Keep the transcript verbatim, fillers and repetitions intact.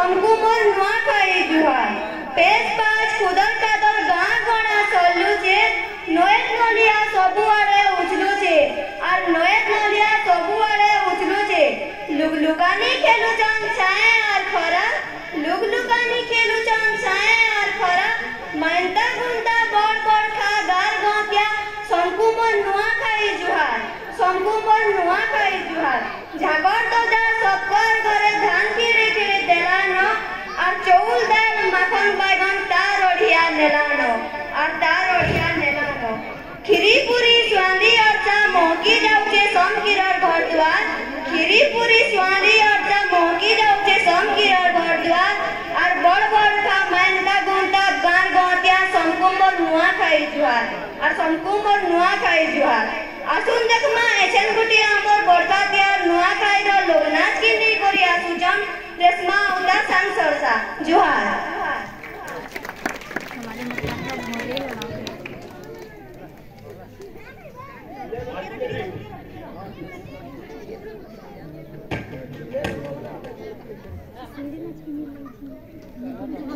समकु मोर नुआ खाई जुहार पेस पाच खुदर कादर गाँ गणा चलुचे नोएत नलिया सबुआड़े उछलुचे और नोएत नलिया सबुआड़े उछलुचे लुगलुकानी खेलुचन छाए और खरा लुगलुकानी खेलुचन छाए और खरा मानता गुंता बड़ बड़ खा गार गतिया समकु मोर नुआ खाई जुहार समकु मोर नुआ खाई जुहार झागर तो जा सबकर घरे धान किड़ी किड़ी देलानो और चौल दाल माखन बैगन तार ओढ़िया नेलानो और तार ओढ़िया नेलानो खीरी पूरी स्वाली और चा मोहकी जाऊचे सम किरर घर द्वार खीरी पूरी स्वाली और चा मोहकी जाऊचे सम किरर घर द्वार और बड़ बड़ खा मानता गुंता गार गतिया समकु मोर नुआ खाई जुहार और समकु मोर नुआ खाई जुहार आसुन देख मा एछन गुटी आमर बड़का त्यार नुआ खाई रो लोग नाच की नहीं करी आसुजन रेशमा उदा संग सरसा जुहार हमारे मतलब का भोले लगा